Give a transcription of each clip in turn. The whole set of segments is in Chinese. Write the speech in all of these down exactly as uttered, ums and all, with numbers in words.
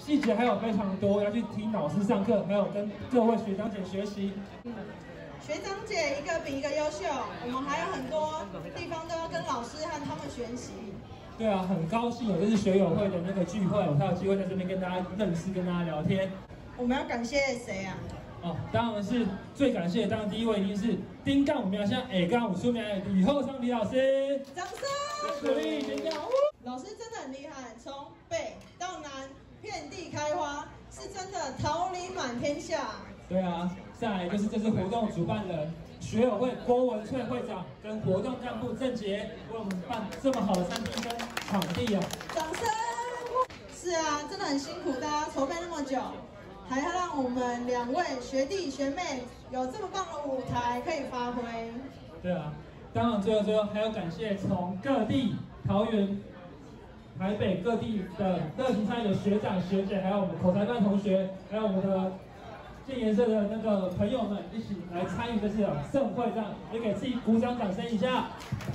细节还有非常多，要去听老师上课，还有跟各位学长姐学习。 学长姐一个比一个优秀，我们还有很多地方都要跟老师和他们学习。 对啊，很高兴有这次学友会的那个聚会，我才有机会在这边跟大家认识，跟大家聊天。 我们要感谢谁啊？ 哦，当然是最感谢，当然第一位一定是丁杠五苗乡 A 杠五出名的李厚昌李老师， 掌声！ 鼓励尖叫！ 老师真的很厉害，从北到南，遍地开花，是真的桃李满天下。 对啊，再来就是这次活动主办人学友会郭文翠会长跟活动干部郑杰为我们办这么好的餐厅跟场地啊！ 掌声！是啊，真的很辛苦，大家筹备那么久，还要让我们两位学弟学妹有这么棒的舞台可以发挥。 对啊，当然最后最后还要感谢从各地桃园、台北各地的热情参与的学长学姐，还有我们口才班同学，还有我们的建研社的那个朋友们一起来参与这次的盛会，这样也给自己鼓掌掌声一下。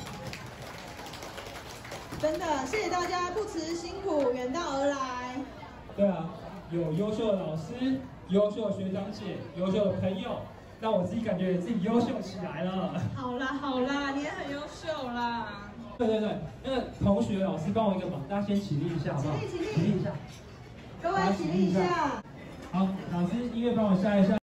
真的，谢谢大家不辞辛苦远道而来。 对啊，有优秀的老师、优秀的学长姐、优秀的朋友，让我自己感觉自己优秀起来了。 好啦好啦，你也很优秀啦。 对对对，那个同学老师帮我一个忙，大家先起立一下好不好？ 起立起立起立一下， 各位起立一下。 好，老师音乐帮我下一下。